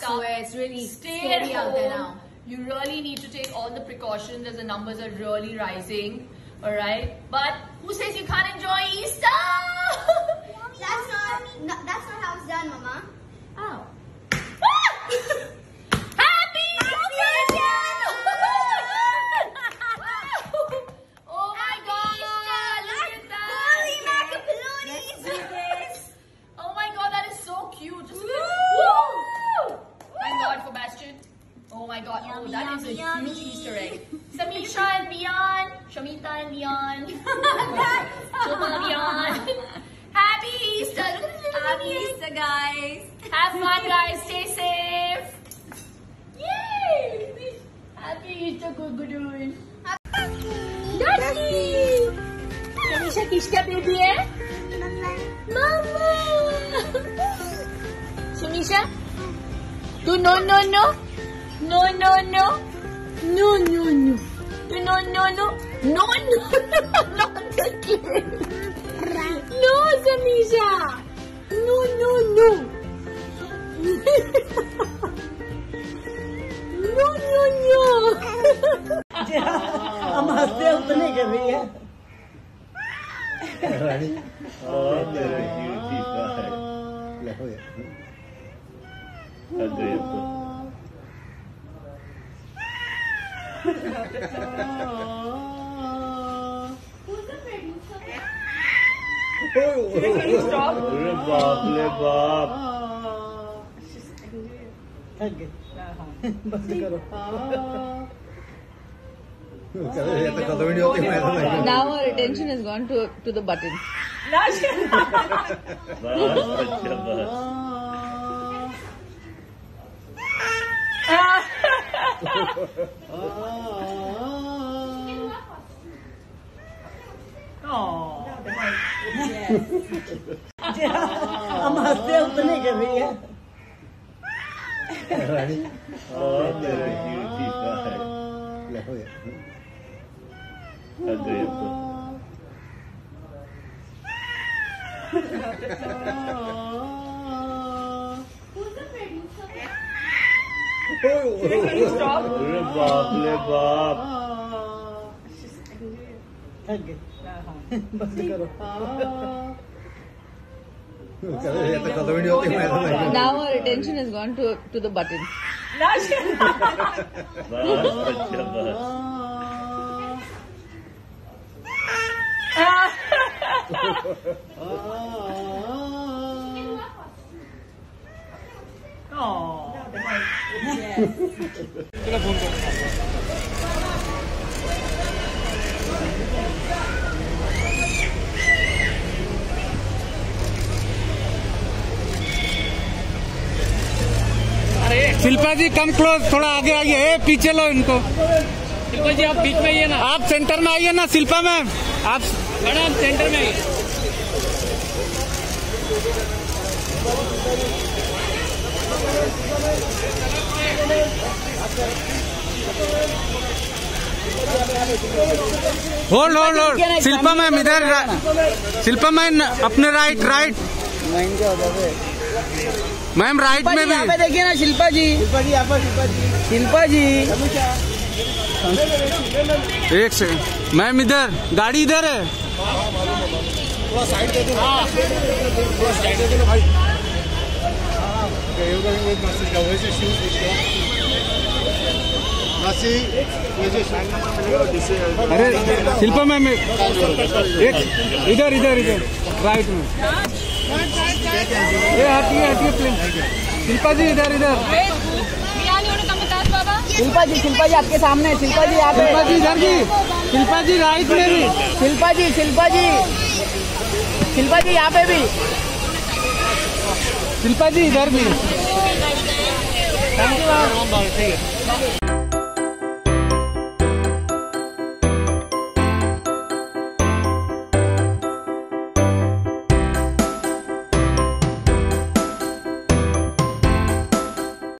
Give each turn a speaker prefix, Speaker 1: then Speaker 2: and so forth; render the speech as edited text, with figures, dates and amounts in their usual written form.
Speaker 1: swear it's really scary out there now. You really need to take all the precautions as the numbers are really rising. All right, but who says you can't enjoy Easter?
Speaker 2: That's not how it's done, Mama.
Speaker 1: Oh. Happy Easter! Oh my God! Look at that!
Speaker 2: Holy macaroni!
Speaker 1: Oh my God, that is so cute. Just look at it. Thank God for Bastion. Oh my God,
Speaker 2: Yummy,
Speaker 1: that is a
Speaker 2: yummy,
Speaker 1: huge
Speaker 2: yummy.
Speaker 1: Easter egg. Samisha and Viaan, Shamita and Viaan, Shilpa and Viaan. Happy Easter! Look at this
Speaker 2: Happy Easter, guys.
Speaker 1: Have fun, guys. Stay safe. Yay! Happy Easter, good. Daddy! Samisha किसका baby है? Mama! Samisha? तू no. No. Not the kid. No, Samisha. No. No.
Speaker 3: हम हंसते उतने कर रही है। बस करो।
Speaker 4: Now our attention has gone to the button.
Speaker 3: हम हंसते उतने कर रही है। बस करो।
Speaker 4: Now our attention has gone to the button.
Speaker 5: Shilpa ji come close, थोड़ा आगे आइए, पीछे लो इनको।
Speaker 6: शिल्पा जी आप बीच में आइए ना,
Speaker 5: आप सेंटर में आइए ना शिल्पा मैम, आप
Speaker 6: मैडम सेंटर में आइए।
Speaker 5: होल्ड शिल्पा मैम इधर, शिल्पा मैम अपने राइट मैम राइट में भी।
Speaker 3: यहाँ पे देखिए ना शिल्पा जी यहाँ पर शिल्पा जी।
Speaker 5: एक से मैम इधर, गाड़ी इधर है।
Speaker 7: थोड़ा साइड दे दो, थोड़ा साइड दे दो भाई।
Speaker 5: अरे शिल्पा मैम एक इधर राइट में। हटिए प्लीज। शिल्पा जी इधर।
Speaker 3: शिल्पा जी आपके सामने। शिल्पा जी आप।
Speaker 5: शिल्पा जी इधर भी। शिल्पा जी राइट में भी।
Speaker 3: शिल्पा जी यहाँ पे भी।
Speaker 5: शिल्पा जी इधर भी।
Speaker 6: Thank you.